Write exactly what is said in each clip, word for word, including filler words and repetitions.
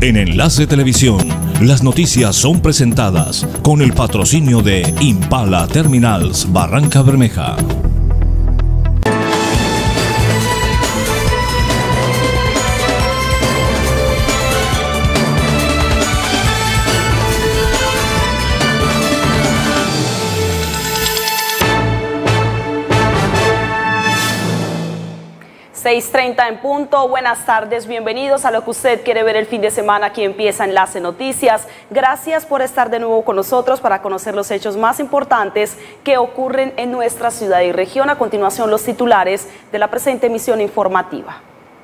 En Enlace Televisión, las noticias son presentadas con el patrocinio de Impala Terminals Barranca Bermeja. seis treinta en punto, buenas tardes, bienvenidos a lo que usted quiere ver el fin de semana. Aquí empieza Enlace Noticias. Gracias por estar de nuevo con nosotros para conocer los hechos más importantes que ocurren en nuestra ciudad y región. A continuación, los titulares de la presente emisión informativa.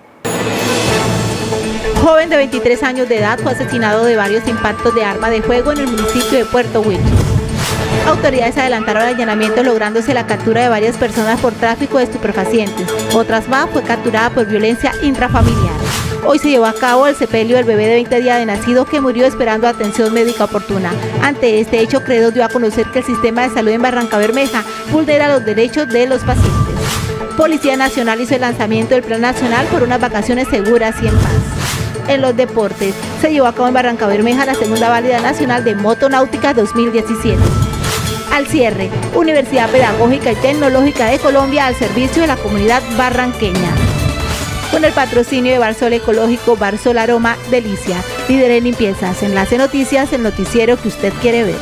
Joven de veintitrés años de edad fue asesinado de varios impactos de arma de fuego en el municipio de Puerto Wilches. Autoridades adelantaron el allanamiento lográndose la captura de varias personas por tráfico de estupefacientes. Otras más fue capturada por violencia intrafamiliar. Hoy se llevó a cabo el sepelio del bebé de veinte días de nacido que murió esperando atención médica oportuna. Ante este hecho, Credos dio a conocer que el sistema de salud en Barranca Bermeja vulnera los derechos de los pacientes. Policía Nacional hizo el lanzamiento del Plan Nacional por unas vacaciones seguras y en paz. En los deportes, se llevó a cabo en Barranca Bermeja la segunda válida nacional de Motonáutica dos mil diecisiete. Al cierre, Universidad Pedagógica y Tecnológica de Colombia al servicio de la comunidad barranqueña. Con el patrocinio de Barsol Ecológico, Barsol Aroma Delicia, líder en limpiezas. Enlace Noticias, el noticiero que usted quiere ver.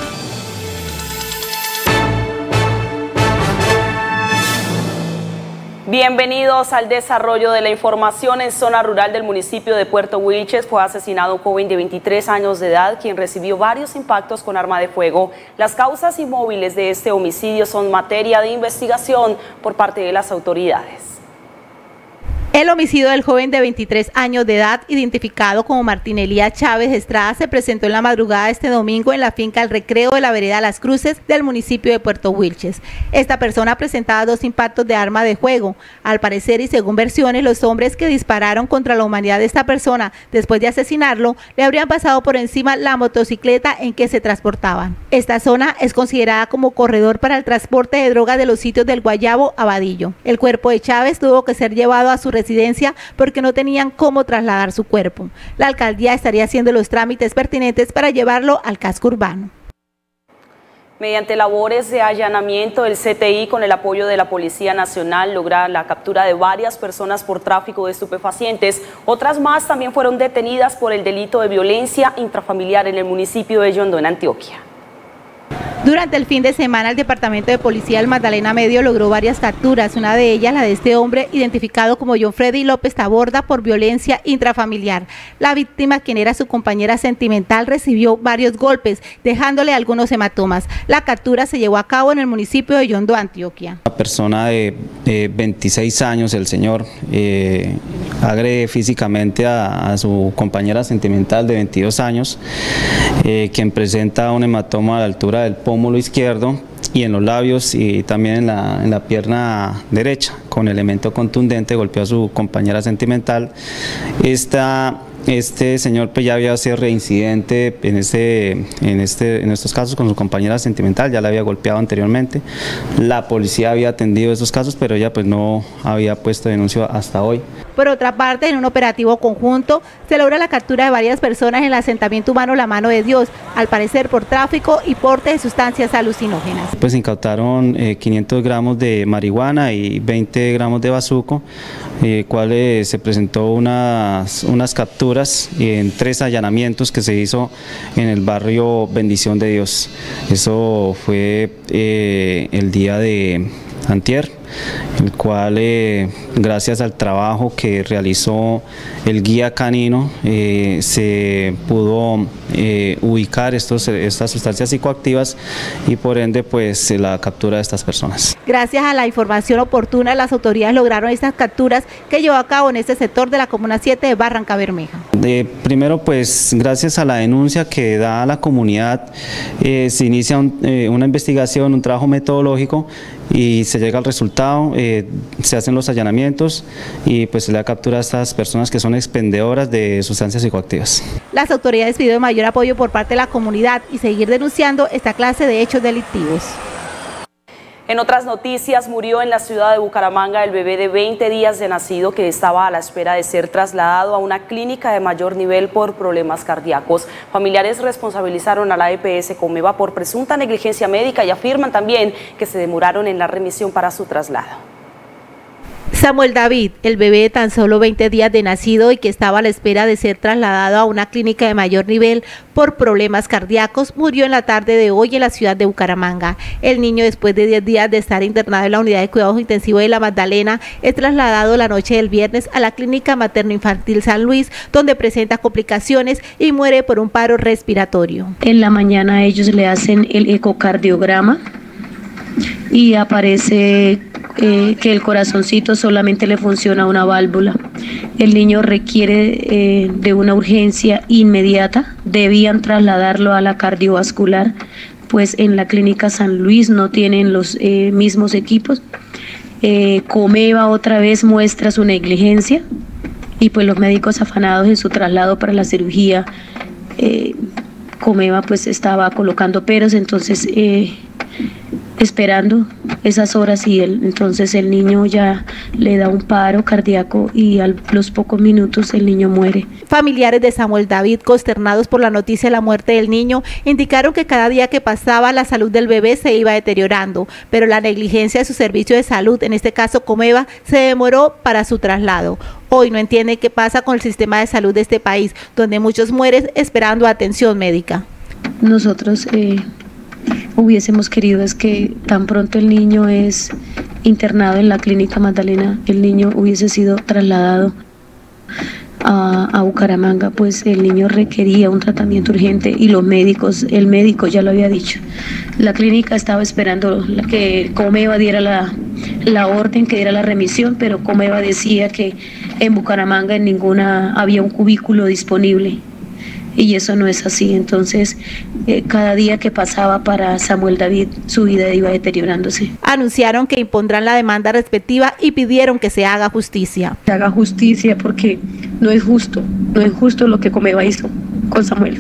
Bienvenidos al desarrollo de la información. En zona rural del municipio de Puerto Wilches fue asesinado un joven de veintitrés años de edad, quien recibió varios impactos con arma de fuego. Las causas y móviles de este homicidio son materia de investigación por parte de las autoridades. El homicidio del joven de veintitrés años de edad, identificado como Martín Elías Chávez Estrada, se presentó en la madrugada de este domingo en la finca El Recreo de la vereda Las Cruces del municipio de Puerto Wilches. Esta persona presentaba dos impactos de arma de fuego. Al parecer y según versiones, los hombres que dispararon contra la humanidad de esta persona después de asesinarlo le habrían pasado por encima la motocicleta en que se transportaban. Esta zona es considerada como corredor para el transporte de drogas de los sitios del Guayabo a Vadillo. El cuerpo de Chávez tuvo que ser llevado a su residencia porque no tenían cómo trasladar su cuerpo. La alcaldía estaría haciendo los trámites pertinentes para llevarlo al casco urbano. Mediante labores de allanamiento, el C T I, con el apoyo de la Policía Nacional, logra la captura de varias personas por tráfico de estupefacientes. Otras más también fueron detenidas por el delito de violencia intrafamiliar en el municipio de Yondó, en Antioquia. Durante el fin de semana, el Departamento de Policía del Magdalena Medio logró varias capturas, una de ellas la de este hombre identificado como John Freddy López Taborda por violencia intrafamiliar. La víctima, quien era su compañera sentimental, recibió varios golpes, dejándole algunos hematomas. La captura se llevó a cabo en el municipio de Yondó, Antioquia. Una persona de eh, veintiséis años, el señor, eh, agrede físicamente a, a su compañera sentimental de veintidós años, eh, quien presenta un hematoma a la altura del pómulo izquierdo y en los labios y también en la, en la pierna derecha. Con elemento contundente golpeó a su compañera sentimental. Esta Este señor pues ya había sido reincidente en, este, en, este, en estos casos con su compañera sentimental, ya la había golpeado anteriormente. La policía había atendido esos casos, pero ella pues no había puesto denuncia hasta hoy. Por otra parte, en un operativo conjunto, se logra la captura de varias personas en el asentamiento humano La Mano de Dios, al parecer por tráfico y porte de sustancias alucinógenas. Pues incautaron eh, quinientos gramos de marihuana y veinte gramos de bazuco, eh, cuales se presentó unas, unas capturas en tres allanamientos que se hizo en el barrio Bendición de Dios. Eso fue eh, el día de antier, el cual eh, gracias al trabajo que realizó el guía canino eh, se pudo eh, ubicar estos, estas sustancias psicoactivas y por ende pues la captura de estas personas. Gracias a la información oportuna, las autoridades lograron estas capturas que llevó a cabo en este sector de la Comuna siete de Barranca Bermeja. De, primero pues gracias a la denuncia que da la comunidad eh, se inicia un, eh, una investigación, un trabajo metodológico y se llega al resultado, eh, se hacen los allanamientos y pues se le da captura a estas personas que son expendedoras de sustancias psicoactivas. Las autoridades pidieron mayor apoyo por parte de la comunidad y seguir denunciando esta clase de hechos delictivos. En otras noticias, murió en la ciudad de Bucaramanga el bebé de veinte días de nacido que estaba a la espera de ser trasladado a una clínica de mayor nivel por problemas cardíacos. Familiares responsabilizaron a la E P S Comeva por presunta negligencia médica y afirman también que se demoraron en la remisión para su traslado. Samuel David, el bebé de tan solo veinte días de nacido y que estaba a la espera de ser trasladado a una clínica de mayor nivel por problemas cardíacos, murió en la tarde de hoy en la ciudad de Bucaramanga. El niño, después de diez días de estar internado en la unidad de cuidados intensivos de La Magdalena, es trasladado la noche del viernes a la clínica materno-infantil San Luis, donde presenta complicaciones y muere por un paro respiratorio. En la mañana ellos le hacen el ecocardiograma y aparece Eh, que el corazoncito solamente le funciona una válvula. El niño requiere eh, de una urgencia inmediata. Debían trasladarlo a la cardiovascular, pues en la clínica San Luis no tienen los eh, mismos equipos. Eh, Comeva otra vez muestra su negligencia y pues los médicos afanados en su traslado para la cirugía. Eh, Comeva pues estaba colocando peros, entonces eh, esperando esas horas y él, entonces el niño ya le da un paro cardíaco y a los pocos minutos el niño muere. Familiares de Samuel David, consternados por la noticia de la muerte del niño, indicaron que cada día que pasaba la salud del bebé se iba deteriorando, pero la negligencia de su servicio de salud, en este caso Comeva, se demoró para su traslado. Hoy no entienden qué pasa con el sistema de salud de este país, donde muchos mueren esperando atención médica. Nosotros eh, hubiésemos querido es que tan pronto el niño es internado en la clínica Magdalena, el niño hubiese sido trasladado a, a Bucaramanga, pues el niño requería un tratamiento urgente y los médicos, el médico ya lo había dicho. La clínica estaba esperando que Comeva diera la, la orden, que diera la remisión, pero Comeva decía que en Bucaramanga en ninguna había un cubículo disponible. Y eso no es así, entonces eh, cada día que pasaba para Samuel David su vida iba deteriorándose. Anunciaron que impondrán la demanda respectiva y pidieron que se haga justicia. Se haga justicia porque no es justo, no es justo lo que Comeva hizo con Samuel.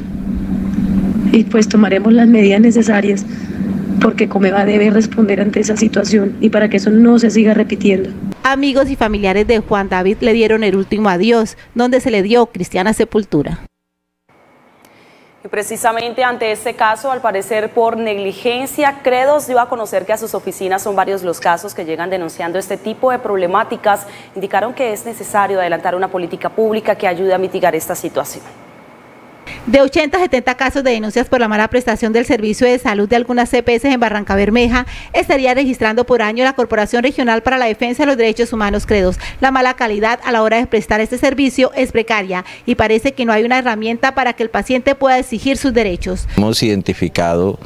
Y pues tomaremos las medidas necesarias porque Comeva debe responder ante esa situación y para que eso no se siga repitiendo. Amigos y familiares de Juan David le dieron el último adiós, donde se le dio cristiana sepultura. Y precisamente ante este caso, al parecer por negligencia, Credos dio a conocer que a sus oficinas son varios los casos que llegan denunciando este tipo de problemáticas. Indicaron que es necesario adelantar una política pública que ayude a mitigar esta situación. De ochenta a setenta casos de denuncias por la mala prestación del servicio de salud de algunas C P S en Barranca Bermeja, estaría registrando por año la Corporación Regional para la Defensa de los Derechos Humanos Credos. La mala calidad a la hora de prestar este servicio es precaria y parece que no hay una herramienta para que el paciente pueda exigir sus derechos. Hemos identificado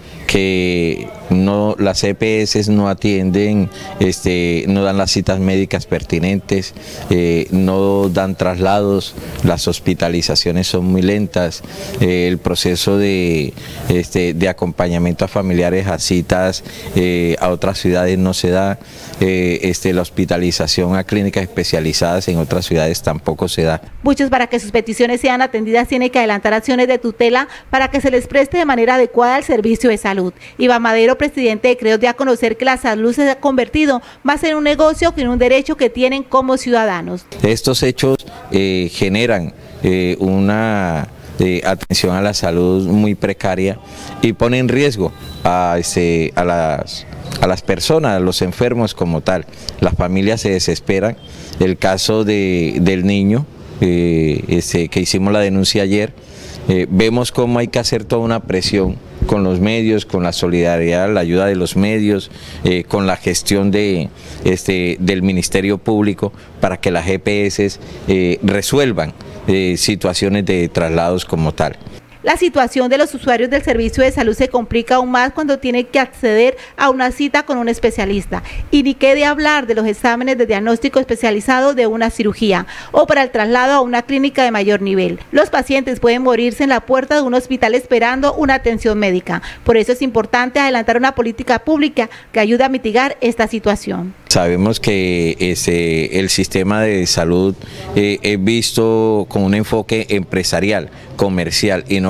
que no, las C P S no atienden, este, no dan las citas médicas pertinentes, eh, no dan traslados, las hospitalizaciones son muy lentas. Eh, el proceso de, este, de acompañamiento a familiares a citas eh, a otras ciudades no se da, eh, este, la hospitalización a clínicas especializadas en otras ciudades tampoco se da. Muchos, para que sus peticiones sean atendidas, tienen que adelantar acciones de tutela para que se les preste de manera adecuada el servicio de salud. Iván Madero, presidente de Credos, dio a conocer que la salud se ha convertido más en un negocio que en un derecho que tienen como ciudadanos. Estos hechos eh, generan eh, una de atención a la salud muy precaria y pone en riesgo a, este, a, las, a las personas, a los enfermos como tal. Las familias se desesperan. El caso de, del niño, eh, este, que hicimos la denuncia ayer, eh, vemos cómo hay que hacer toda una presión con los medios, con la solidaridad, la ayuda de los medios, eh, con la gestión de, este, del Ministerio Público para que las G P S eh, resuelvan eh, situaciones de traslados como tal. La situación de los usuarios del servicio de salud se complica aún más cuando tienen que acceder a una cita con un especialista. Y ni qué de hablar de los exámenes de diagnóstico especializado de una cirugía o para el traslado a una clínica de mayor nivel. Los pacientes pueden morirse en la puerta de un hospital esperando una atención médica. Por eso es importante adelantar una política pública que ayude a mitigar esta situación. Sabemos que ese, el sistema de salud eh, es visto con un enfoque empresarial, comercial y no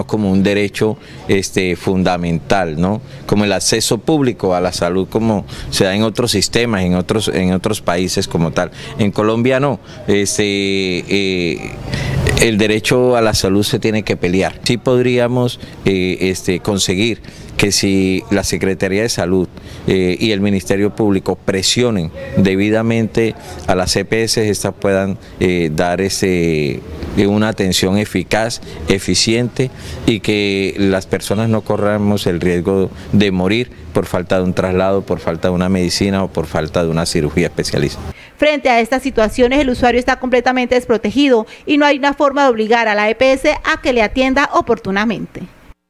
como un derecho este, fundamental, ¿no? Como el acceso público a la salud, como se da en otros sistemas, en otros, en otros países como tal. En Colombia no, este, eh, el derecho a la salud se tiene que pelear. Sí podríamos eh, este, conseguir que si la Secretaría de Salud eh, y el Ministerio Público presionen debidamente a las E P S, estas puedan eh, dar ese, una atención eficaz, eficiente, y que las personas no corramos el riesgo de morir por falta de un traslado, por falta de una medicina o por falta de una cirugía especializada. Frente a estas situaciones, el usuario está completamente desprotegido y no hay una forma de obligar a la E P S a que le atienda oportunamente.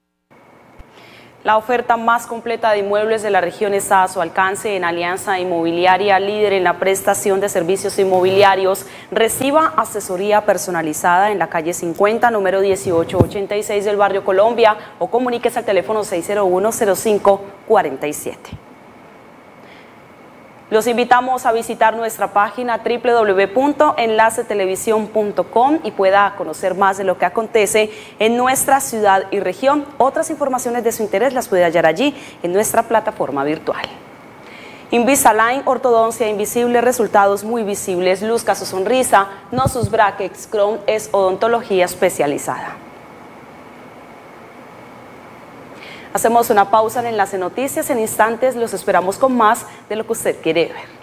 La oferta más completa de inmuebles de la región está a su alcance en Alianza Inmobiliaria, líder en la prestación de servicios inmobiliarios. Reciba asesoría personalizada en la calle cincuenta, número dieciocho ochenta y seis del barrio Colombia, o comuníquese al teléfono seis cero uno, cero cinco cuatro siete. Los invitamos a visitar nuestra página doble u doble u doble u punto enlace televisión punto com y pueda conocer más de lo que acontece en nuestra ciudad y región. Otras informaciones de su interés las puede hallar allí en nuestra plataforma virtual. Invisalign, ortodoncia invisible, resultados muy visibles. Luzca su sonrisa, no sus brackets. Crown es odontología especializada. Hacemos una pausa en Enlace Noticias. En instantes los esperamos con más de lo que usted quiere ver.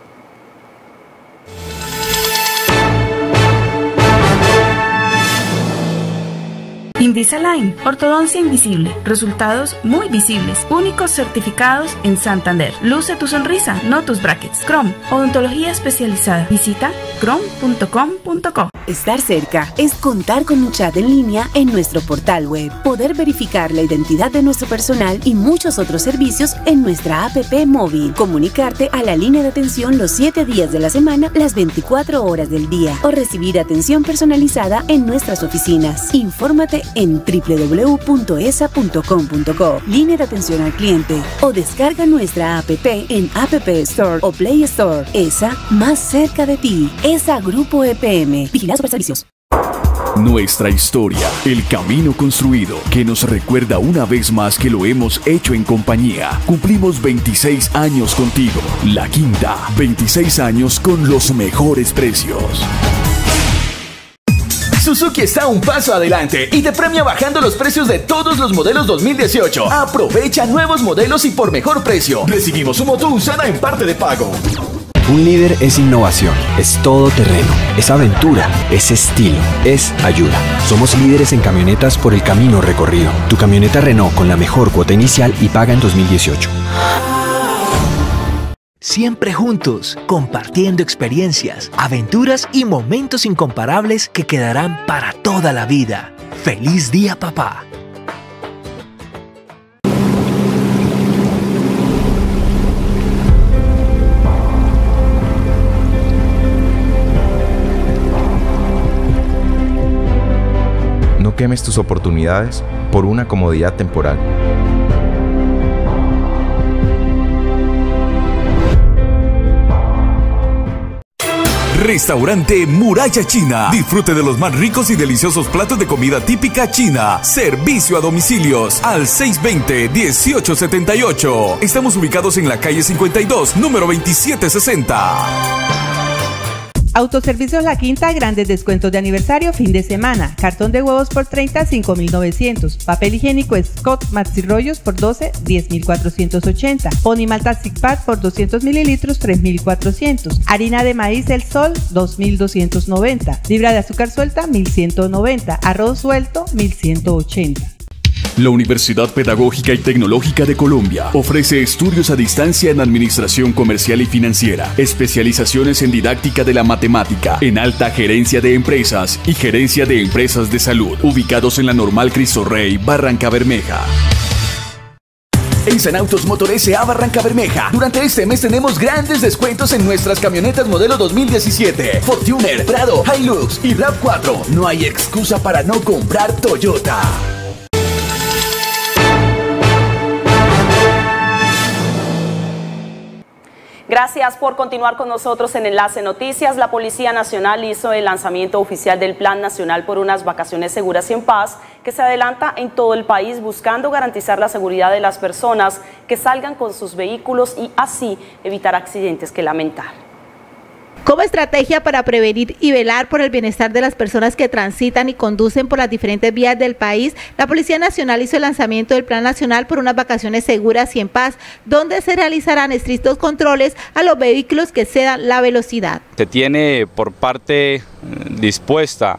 Invisalign, ortodoncia invisible, resultados muy visibles, únicos certificados en Santander. Luce tu sonrisa, no tus brackets. Chrome, odontología especializada. Visita chrome punto com punto co. Estar cerca es contar con un chat en línea en nuestro portal web, poder verificar la identidad de nuestro personal y muchos otros servicios en nuestra app móvil, comunicarte a la línea de atención los siete días de la semana, las veinticuatro horas del día, o recibir atención personalizada en nuestras oficinas. Infórmate en doble u doble u doble u punto e s a punto com punto co, línea de atención al cliente, o descarga nuestra app en App Store o Play Store. E S A, más cerca de ti. E S A Grupo E P M. Vigilado Superservicios. Nuestra historia, el camino construido, que nos recuerda una vez más que lo hemos hecho en compañía. Cumplimos veintiséis años contigo. La Quinta, veintiséis años con los mejores precios. Suzuki está un paso adelante y te premia bajando los precios de todos los modelos dos mil dieciocho. Aprovecha nuevos modelos y por mejor precio. Recibimos su moto usada en parte de pago. Un líder es innovación, es todo terreno, es aventura, es estilo, es ayuda. Somos líderes en camionetas por el camino recorrido. Tu camioneta Renault con la mejor cuota inicial y paga en dos mil dieciocho. Siempre juntos, compartiendo experiencias, aventuras y momentos incomparables que quedarán para toda la vida. ¡Feliz día, papá! No quemes tus oportunidades por una comodidad temporal. Restaurante Muralla China. Disfrute de los más ricos y deliciosos platos de comida típica china. Servicio a domicilios al seis veinte, dieciocho setenta y ocho. Estamos ubicados en la calle cincuenta y dos, número veintisiete sesenta. Autoservicios La Quinta, grandes descuentos de aniversario fin de semana. Cartón de huevos por treinta, cinco mil novecientos. Papel higiénico Scott Maxi Rollos por doce, diez mil cuatrocientos ochenta. Pony Malta Zig Pack por doscientos mililitros, tres mil cuatrocientos. Harina de maíz El Sol, dos mil doscientos noventa. Libra de azúcar suelta, mil ciento noventa. Arroz suelto, mil ciento ochenta. La Universidad Pedagógica y Tecnológica de Colombia ofrece estudios a distancia en Administración Comercial y Financiera, especializaciones en Didáctica de la Matemática, en Alta Gerencia de Empresas y Gerencia de Empresas de Salud, ubicados en la Normal Cristo Rey, Barranca Bermeja. En San Autos Motor S A Barranca Bermeja, durante este mes tenemos grandes descuentos en nuestras camionetas modelo dos mil diecisiete, Fortuner, Prado, Hilux y RAV cuatro. No hay excusa para no comprar Toyota. Gracias por continuar con nosotros en Enlace Noticias. La Policía Nacional hizo el lanzamiento oficial del Plan Nacional por unas vacaciones seguras y en paz, que se adelanta en todo el país buscando garantizar la seguridad de las personas que salgan con sus vehículos y así evitar accidentes que lamentar. Como estrategia para prevenir y velar por el bienestar de las personas que transitan y conducen por las diferentes vías del país, la Policía Nacional hizo el lanzamiento del Plan Nacional por unas vacaciones seguras y en paz, donde se realizarán estrictos controles a los vehículos que excedan la velocidad. Se tiene por parte dispuesta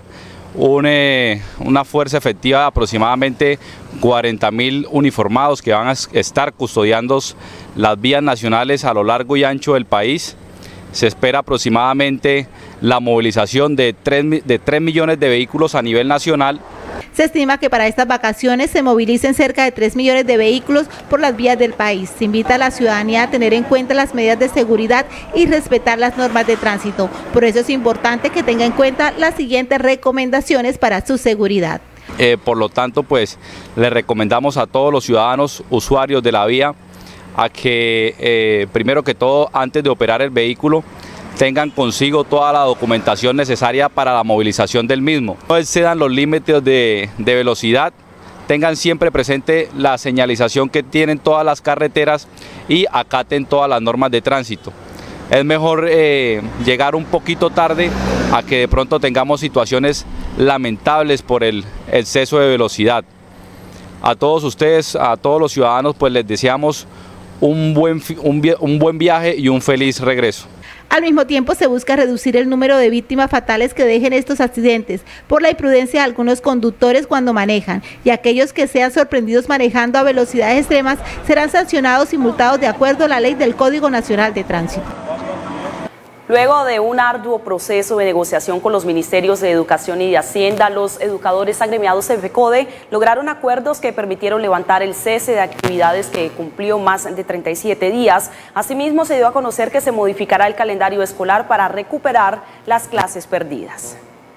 una, una fuerza efectiva de aproximadamente cuarenta mil uniformados que van a estar custodiando las vías nacionales a lo largo y ancho del país. Se espera aproximadamente la movilización de tres, de tres millones de vehículos a nivel nacional. Se estima que para estas vacaciones se movilicen cerca de tres millones de vehículos por las vías del país. Se invita a la ciudadanía a tener en cuenta las medidas de seguridad y respetar las normas de tránsito. Por eso es importante que tenga en cuenta las siguientes recomendaciones para su seguridad. Eh, por lo tanto, pues le recomendamos a todos los ciudadanos usuarios de la vía a que eh, primero que todo, antes de operar el vehículo, tengan consigo toda la documentación necesaria para la movilización del mismo. No excedan los límites de, de velocidad, tengan siempre presente la señalización que tienen todas las carreteras y acaten todas las normas de tránsito. Es mejor eh, llegar un poquito tarde a que de pronto tengamos situaciones lamentables por el exceso de velocidad. A todos ustedes, a todos los ciudadanos, pues les deseamos Un buen, un, un buen viaje y un feliz regreso. Al mismo tiempo se busca reducir el número de víctimas fatales que dejen estos accidentes por la imprudencia de algunos conductores cuando manejan, y aquellos que sean sorprendidos manejando a velocidades extremas serán sancionados y multados de acuerdo a la ley del Código Nacional de Tránsito. Luego de un arduo proceso de negociación con los ministerios de Educación y de Hacienda, los educadores agremiados en FECODE lograron acuerdos que permitieron levantar el cese de actividades que cumplió más de treinta y siete días. Asimismo, se dio a conocer que se modificará el calendario escolar para recuperar las clases perdidas.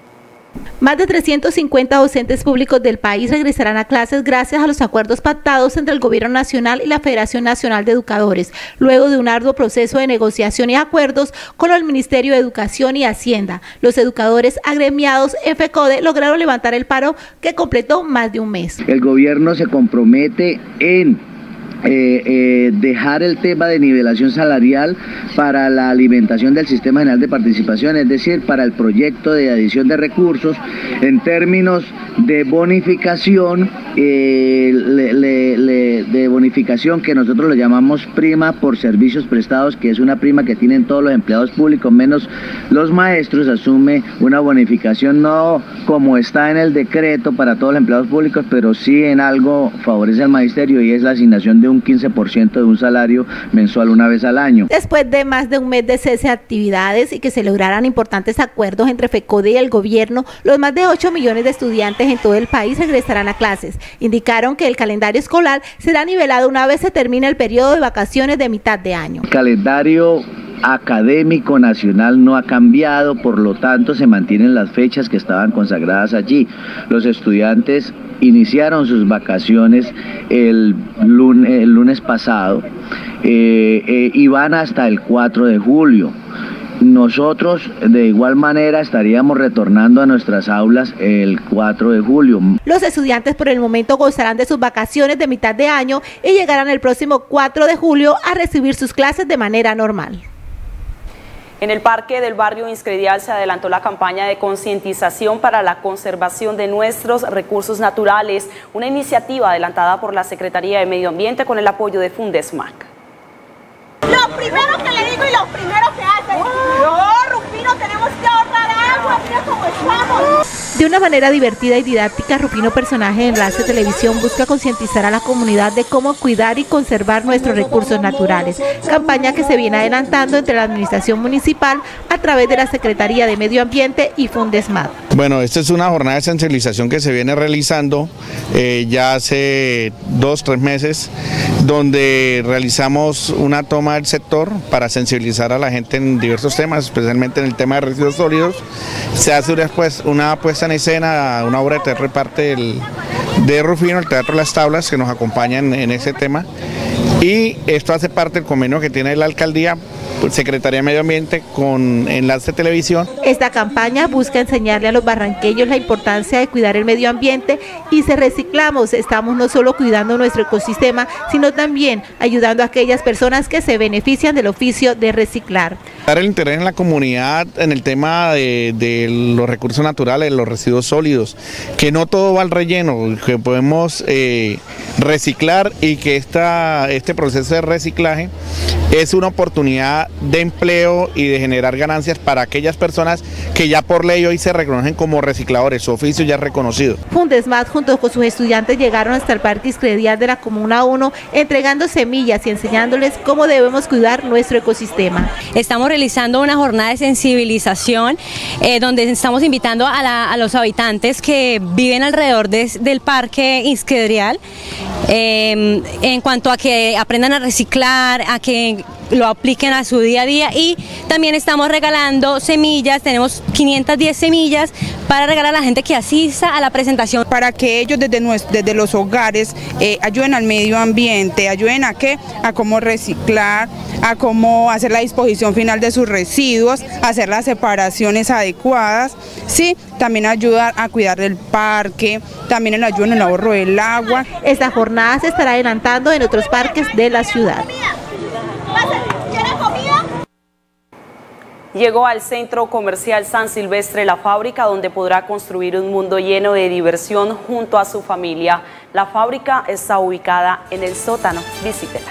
Más de trescientos cincuenta docentes públicos del país regresarán a clases gracias a los acuerdos pactados entre el Gobierno Nacional y la Federación Nacional de Educadores, luego de un arduo proceso de negociación y acuerdos con el Ministerio de Educación y Hacienda. Los educadores agremiados en FECODE lograron levantar el paro que completó más de un mes. El gobierno se compromete en Eh, eh, dejar el tema de nivelación salarial para la alimentación del Sistema General de Participación, es decir, para el proyecto de adición de recursos. En términos de bonificación, eh, le, le, le, de bonificación que nosotros lo llamamos prima por servicios prestados, que es una prima que tienen todos los empleados públicos menos los maestros, asume una bonificación no como está en el decreto para todos los empleados públicos, pero sí en algo favorece al magisterio, y es la asignación de un quince por ciento de un salario mensual una vez al año. Después de más de un mes de cese de actividades y que se lograran importantes acuerdos entre FECODE y el gobierno, los más de ocho millones de estudiantes en todo el país regresarán a clases. Indicaron que el calendario escolar será nivelado una vez se termine el periodo de vacaciones de mitad de año. El calendario académico nacional no ha cambiado, por lo tanto se mantienen las fechas que estaban consagradas allí. Los estudiantes iniciaron sus vacaciones el lunes, el lunes pasado eh, eh, y van hasta el cuatro de julio. Nosotros de igual manera estaríamos retornando a nuestras aulas el cuatro de julio. Los estudiantes por el momento gozarán de sus vacaciones de mitad de año y llegarán el próximo cuatro de julio a recibir sus clases de manera normal. En el Parque del Barrio Inscredial se adelantó la campaña de concientización para la conservación de nuestros recursos naturales, una iniciativa adelantada por la Secretaría de Medio Ambiente con el apoyo de Fundesmac. Lo primero que le digo y lo primero que hace, no, Rufino, tenemos que ahorrar agua, mira cómo estamos. De una manera divertida y didáctica, Rufino, personaje de Enlace Televisión, busca concientizar a la comunidad de cómo cuidar y conservar nuestros recursos naturales, campaña que se viene adelantando entre la administración municipal a través de la Secretaría de Medio Ambiente y Fundesmat. Bueno, esta es una jornada de sensibilización que se viene realizando eh, ya hace dos, tres meses, donde realizamos una toma del sector para sensibilizar a la gente en diversos temas, especialmente en el tema de residuos sólidos. Se hace después una puesta en escena, una obra de teatro de parte del, de Rufino, el Teatro Las Tablas, que nos acompañan en ese tema, y esto hace parte del convenio que tiene la alcaldía Secretaría de Medio Ambiente con Enlace Televisión. Esta campaña busca enseñarle a los barranqueños la importancia de cuidar el medio ambiente y si reciclamos estamos no solo cuidando nuestro ecosistema, sino también ayudando a aquellas personas que se benefician del oficio de reciclar. Dar el interés en la comunidad en el tema de, de los recursos naturales, los residuos sólidos, que no todo va al relleno, que podemos eh, reciclar y que esta, este proceso de reciclaje es una oportunidad de empleo y de generar ganancias para aquellas personas que ya por ley hoy se reconocen como recicladores, su oficio ya es reconocido. Fundesmat junto con sus estudiantes llegaron hasta el Parque Iscredial de la Comuna uno entregando semillas y enseñándoles cómo debemos cuidar nuestro ecosistema. Estamos realizando una jornada de sensibilización eh, donde estamos invitando a, la, a los habitantes que viven alrededor de, del Parque Iscredial eh, en cuanto a que aprendan a reciclar, a que lo apliquen a su día a día y también estamos regalando semillas, tenemos quinientas diez semillas para regalar a la gente que asista a la presentación. Para que ellos desde, nuestro, desde los hogares eh, ayuden al medio ambiente, ayuden a qué, a cómo reciclar, a cómo hacer la disposición final de sus residuos, hacer las separaciones adecuadas, sí, también ayudar a cuidar el parque, también el ayuda en el ahorro del agua. Esta jornada se estará adelantando en otros parques de la ciudad. Llegó al centro comercial San Silvestre La Fábrica, donde podrá construir un mundo lleno de diversión junto a su familia. La fábrica está ubicada en el sótano. Visítela.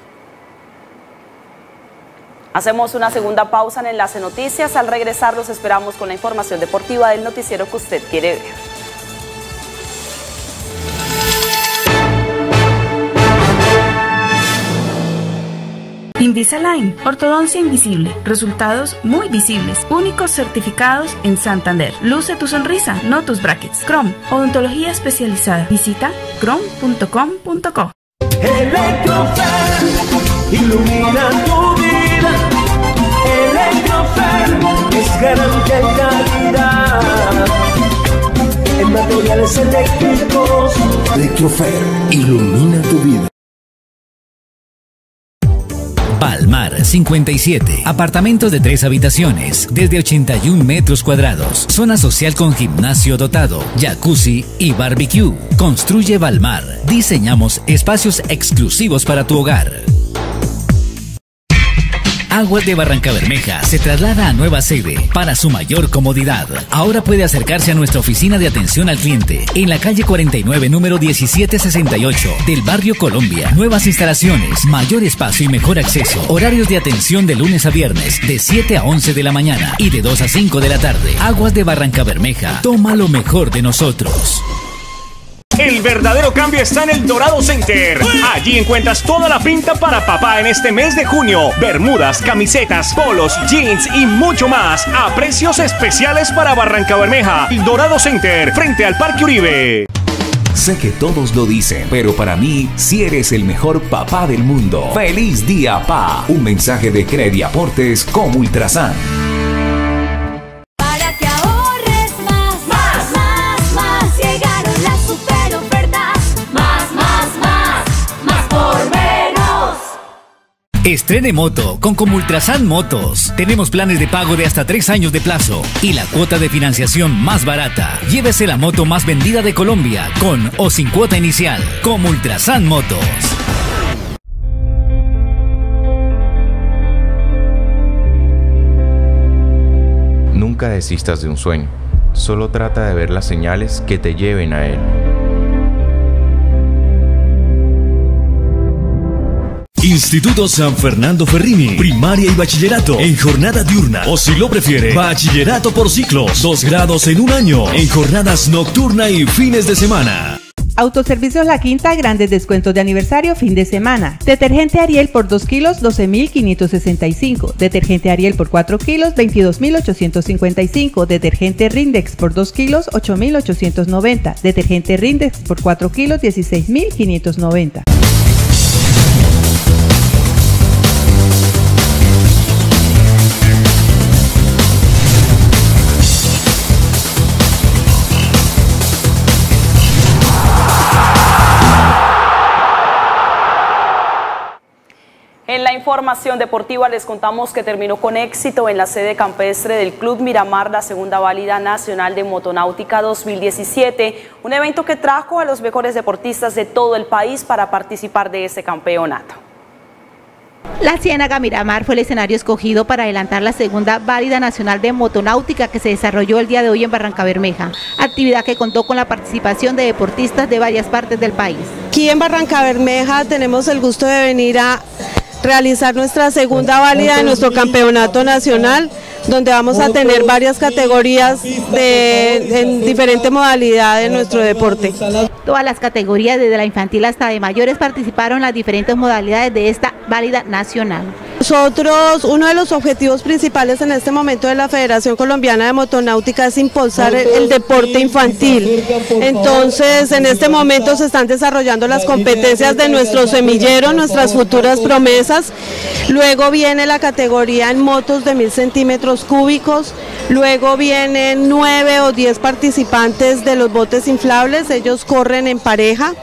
Hacemos una segunda pausa en Enlace Noticias. Al regresar los esperamos con la información deportiva del noticiero que usted quiere ver. Invisalign, ortodoncia invisible, resultados muy visibles, únicos certificados en Santander. Luce tu sonrisa, no tus brackets. Chrome, odontología especializada. Visita chrome punto com punto co. Electrofer, ilumina tu vida. Electrofer es garantía y calidad en materiales eléctricos. Electrofer, ilumina tu vida. Palmar cincuenta y siete. Apartamentos de tres habitaciones, desde ochenta y un metros cuadrados. Zona social con gimnasio dotado, jacuzzi y barbecue. Construye Palmar. Diseñamos espacios exclusivos para tu hogar. Aguas de Barrancabermeja se traslada a nueva sede para su mayor comodidad. Ahora puede acercarse a nuestra oficina de atención al cliente en la calle cuarenta y nueve, número diecisiete sesenta y ocho del barrio Colombia. Nuevas instalaciones, mayor espacio y mejor acceso. Horarios de atención de lunes a viernes de siete a once de la mañana y de dos a cinco de la tarde. Aguas de Barrancabermeja. Toma lo mejor de nosotros. El verdadero cambio está en el Dorado Center. Allí encuentras toda la pinta para papá en este mes de junio. Bermudas, camisetas, polos, jeans y mucho más a precios especiales para Barrancabermeja. El Dorado Center, frente al Parque Uribe. Sé que todos lo dicen, pero para mí, sí eres el mejor papá del mundo. ¡Feliz día, pa! Un mensaje de Crediaportes con Ultrasan. Estrene moto con Comultrasan Motos. Tenemos planes de pago de hasta tres años de plazo y la cuota de financiación más barata. Llévese la moto más vendida de Colombia con o sin cuota inicial. Comultrasan Motos. Nunca desistas de un sueño. Solo trata de ver las señales que te lleven a él. Instituto San Fernando Ferrini, primaria y bachillerato, en jornada diurna, o si lo prefiere, bachillerato por ciclos, dos grados en un año, en jornadas nocturna y fines de semana. Autoservicios La Quinta, grandes descuentos de aniversario fin de semana. Detergente Ariel por dos kilos, doce mil quinientos sesenta y cinco. Detergente Ariel por cuatro kilos, veintidós mil ochocientos cincuenta y cinco. Detergente Rindex por dos kilos, ocho mil ochocientos noventa. Detergente Rindex por cuatro kilos, dieciséis mil quinientos noventa. En la información deportiva les contamos que terminó con éxito en la sede campestre del Club Miramar la segunda válida nacional de motonáutica dos mil diecisiete, un evento que trajo a los mejores deportistas de todo el país para participar de este campeonato. La Ciénaga Miramar fue el escenario escogido para adelantar la segunda válida nacional de motonáutica que se desarrolló el día de hoy en Barrancabermeja, actividad que contó con la participación de deportistas de varias partes del país. Aquí en Barrancabermeja tenemos el gusto de venir a realizar nuestra segunda válida de nuestro campeonato nacional, donde vamos a tener varias categorías de, en diferentes modalidades de nuestro deporte. Todas las categorías, desde la infantil hasta de mayores, participaron en las diferentes modalidades de esta válida nacional. Nosotros, uno de los objetivos principales en este momento de la Federación Colombiana de Motonáutica es impulsar el, el deporte infantil. Entonces, en este momento se están desarrollando las competencias de nuestro semillero, nuestras futuras promesas. Luego viene la categoría en motos de mil centímetros cúbicos. Luego vienen nueve o diez participantes de los botes inflables, ellos corren en pareja.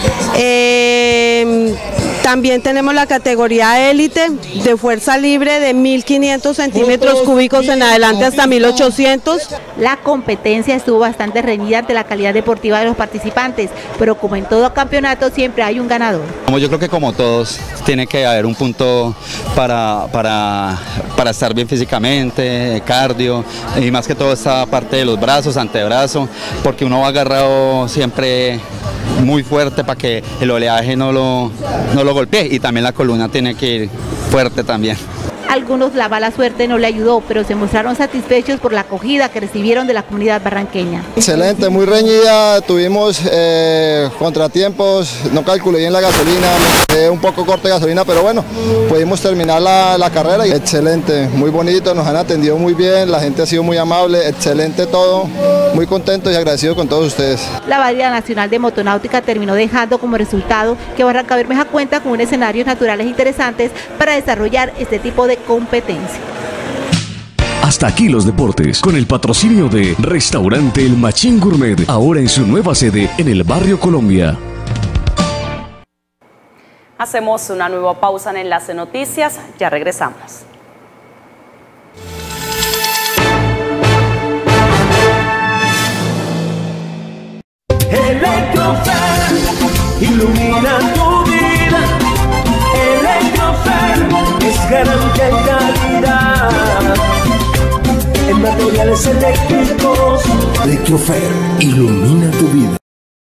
Eh, también tenemos la categoría élite de fuerza libre de mil quinientos centímetros cúbicos en adelante hasta mil ochocientos. La competencia estuvo bastante reñida ante la calidad deportiva de los participantes, pero como en todo campeonato siempre hay un ganador. Yo creo que como todos tiene que haber un punto para, para, para estar bien físicamente, cardio, y más que todo esta parte de los brazos, antebrazo, porque uno va agarrado siempre muy fuerte para que el oleaje no lo, no lo golpee, y también la columna tiene que ir fuerte también. Algunos la mala suerte no le ayudó, pero se mostraron satisfechos por la acogida que recibieron de la comunidad barranqueña. Excelente, muy reñida, tuvimos eh, contratiempos, no calculé bien la gasolina, me quedé un poco corto de gasolina, pero bueno, pudimos terminar la, la carrera y excelente, muy bonito, nos han atendido muy bien, la gente ha sido muy amable, excelente todo, muy contento y agradecido con todos ustedes. La válida nacional de motonáutica terminó dejando como resultado que Barrancabermeja cuenta con un escenarios naturales interesantes para desarrollar este tipo de competencia. Hasta aquí los deportes, con el patrocinio de Restaurante El Machín Gourmet, ahora en su nueva sede en el barrio Colombia. Hacemos una nueva pausa en Enlace Noticias, ya regresamos. Electrofer, ilumina tu vida. Electrofer es garantía y calidad en materiales eléctricos. Electrofer, ilumina tu vida.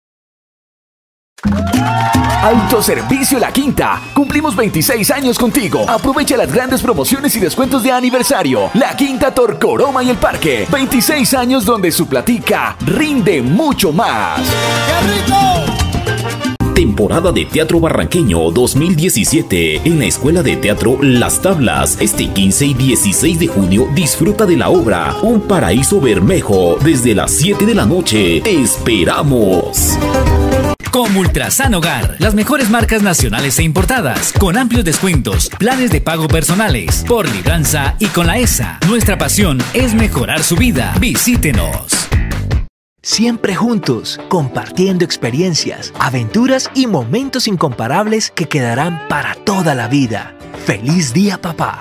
Autoservicio La Quinta. Cumplimos veintiséis años contigo. Aprovecha las grandes promociones y descuentos de aniversario. La Quinta Torcoroma y el Parque. veintiséis años donde su platica rinde mucho más. ¡Qué rico! Temporada de Teatro Barranqueño dos mil diecisiete en la Escuela de Teatro Las Tablas. Este quince y dieciséis de junio disfruta de la obra Un Paraíso Bermejo desde las siete de la noche. ¡Te esperamos! Como Ultrasan Hogar, las mejores marcas nacionales e importadas, con amplios descuentos, planes de pago personales, por libranza y con la E S A. Nuestra pasión es mejorar su vida. Visítenos. Siempre juntos, compartiendo experiencias, aventuras y momentos incomparables que quedarán para toda la vida. ¡Feliz día, papá!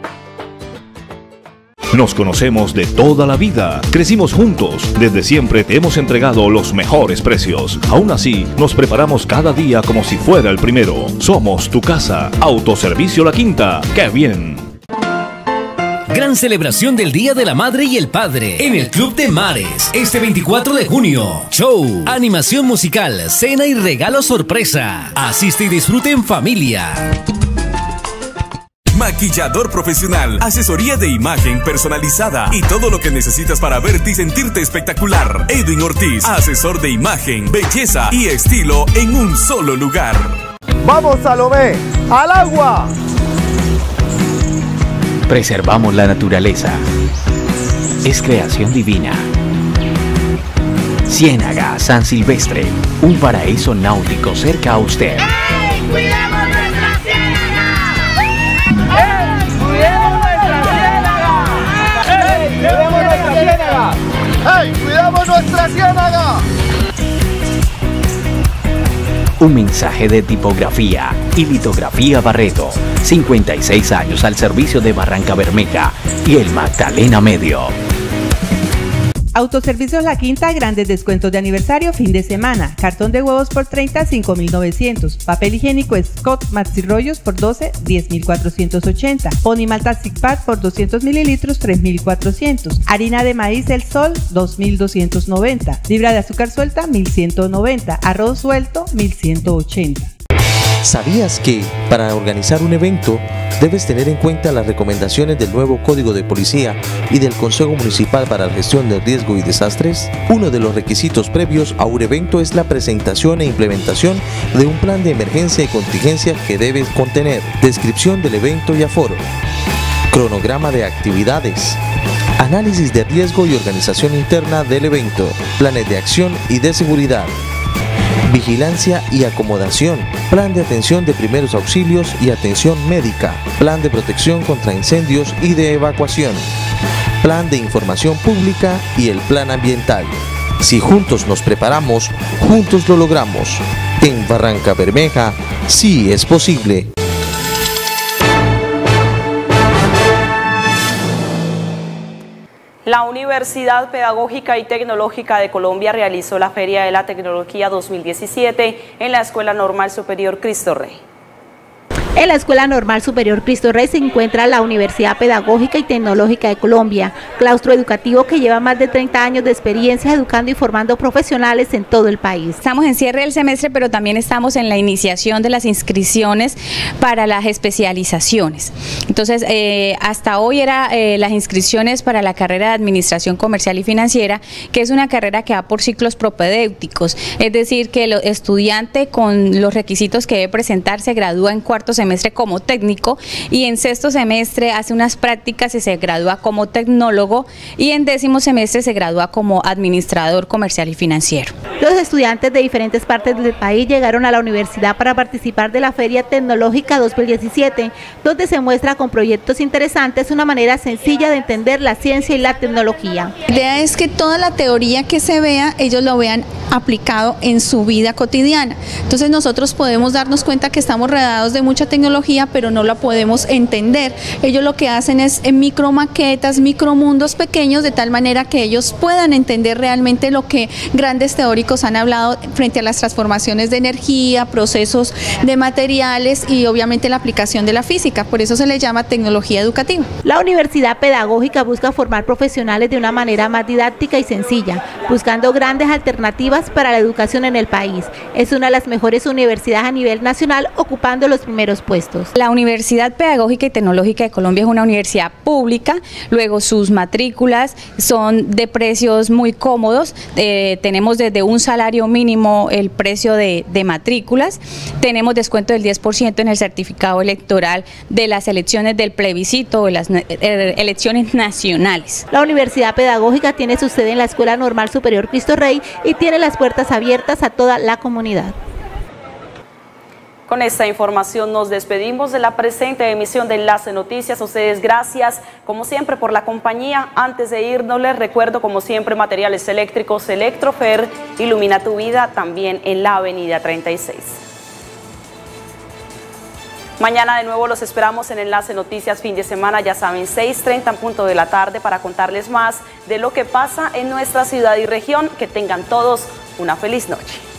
Nos conocemos de toda la vida, crecimos juntos, desde siempre te hemos entregado los mejores precios. Aún así, nos preparamos cada día como si fuera el primero. Somos tu casa. Autoservicio La Quinta. ¡Qué bien! Gran celebración del Día de la Madre y el Padre en el Club de Mares, este veinticuatro de junio. Show, animación musical, cena y regalo sorpresa. Asiste y disfrute en familia. Maquillador profesional, asesoría de imagen personalizada y todo lo que necesitas para verte y sentirte espectacular. Edwin Ortiz, asesor de imagen, belleza y estilo en un solo lugar. ¡Vamos, Salomé! ¡Al agua! Preservamos la naturaleza. Es creación divina. Ciénaga San Silvestre, un paraíso náutico cerca a usted. ¡Ey! ¡Cuidemos nuestra ciénaga! ¡Ey! ¡Cuidemos nuestra ciénaga! ¡Ey! ¡Cuidemos nuestra ciénaga! ¡Ey! ¡Cuidemos nuestra ciénaga! un mensaje de tipografía y litografía Barreto. cincuenta y seis años al servicio de Barranca Bermeja y el Magdalena Medio. Autoservicios La Quinta, grandes descuentos de aniversario fin de semana. Cartón de huevos por treinta, cinco mil novecientos. Papel higiénico Scott Maxi Rollos por doce, diez mil cuatrocientos ochenta. Ponimalta Zigpad por doscientos mililitros, tres mil cuatrocientos. Harina de maíz El Sol, dos mil doscientos noventa. Libra de azúcar suelta, mil ciento noventa. Arroz suelto, mil ciento ochenta. ¿Sabías que para organizar un evento debes tener en cuenta las recomendaciones del nuevo Código de Policía y del Consejo Municipal para la Gestión de Riesgo y Desastres? Uno de los requisitos previos a un evento es la presentación e implementación de un plan de emergencia y contingencia que debe contener descripción del evento y aforo, cronograma de actividades, análisis de riesgo y organización interna del evento, planes de acción y de seguridad, vigilancia y acomodación, plan de atención de primeros auxilios y atención médica, plan de protección contra incendios y de evacuación, plan de información pública y el plan ambiental. Si juntos nos preparamos, juntos lo logramos. En Barranca Bermeja, sí es posible. La Universidad Pedagógica y Tecnológica de Colombia realizó la Feria de la Tecnología dos mil diecisiete en la Escuela Normal Superior Cristo Rey. En la Escuela Normal Superior Cristo Rey se encuentra la Universidad Pedagógica y Tecnológica de Colombia, claustro educativo que lleva más de treinta años de experiencia educando y formando profesionales en todo el país. Estamos en cierre del semestre, pero también estamos en la iniciación de las inscripciones para las especializaciones. Entonces, eh, hasta hoy era eh, las inscripciones para la carrera de Administración Comercial y Financiera, que es una carrera que va por ciclos propedéuticos, es decir, que el estudiante con los requisitos que debe presentar se gradúa en cuarto semestre semestre como técnico y en sexto semestre hace unas prácticas y se gradúa como tecnólogo y en décimo semestre se gradúa como administrador comercial y financiero. Los estudiantes de diferentes partes del país llegaron a la universidad para participar de la Feria Tecnológica dos mil diecisiete, donde se muestra con proyectos interesantes una manera sencilla de entender la ciencia y la tecnología. La idea es que toda la teoría que se vea, ellos lo vean aplicado en su vida cotidiana. Entonces nosotros podemos darnos cuenta que estamos rodeados de mucha tecnología, pero no la podemos entender. Ellos lo que hacen es en micromaquetas, micromundos pequeños, de tal manera que ellos puedan entender realmente lo que grandes teóricos han hablado frente a las transformaciones de energía, procesos de materiales y obviamente la aplicación de la física. Por eso se le llama tecnología educativa. La Universidad Pedagógica busca formar profesionales de una manera más didáctica y sencilla, buscando grandes alternativas para la educación en el país. Es una de las mejores universidades a nivel nacional, ocupando los primeros puestos. La Universidad Pedagógica y Tecnológica de Colombia es una universidad pública, luego sus matrículas son de precios muy cómodos, eh, tenemos desde un salario mínimo el precio de, de matrículas, tenemos descuento del diez por ciento en el certificado electoral de las elecciones del plebiscito o las eh, elecciones nacionales. La Universidad Pedagógica tiene su sede en la Escuela Normal Superior Cristo Rey y tiene las puertas abiertas a toda la comunidad. Con esta información nos despedimos de la presente emisión de Enlace Noticias. A ustedes gracias, como siempre, por la compañía. Antes de irnos, les recuerdo, como siempre, materiales eléctricos Electrofer, ilumina tu vida, también en la avenida treinta y seis. Mañana de nuevo los esperamos en Enlace Noticias fin de semana, ya saben, seis treinta en punto de la tarde, para contarles más de lo que pasa en nuestra ciudad y región. Que tengan todos una feliz noche.